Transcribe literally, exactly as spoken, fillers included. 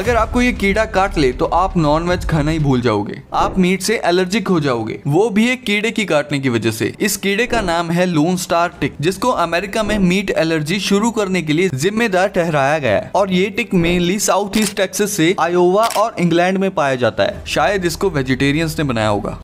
अगर आपको ये कीड़ा काट ले तो आप नॉन वेज खाना ही भूल जाओगे, आप मीट से एलर्जिक हो जाओगे, वो भी एक कीड़े की काटने की वजह से। इस कीड़े का नाम है लोन स्टार टिक, जिसको अमेरिका में मीट एलर्जी शुरू करने के लिए जिम्मेदार ठहराया गया है। और ये tick mainly south east Texas से आयोवा और इंग्लैंड में पाया जाता है। शायद इसको वेजिटेरियंस ने बनाया होगा।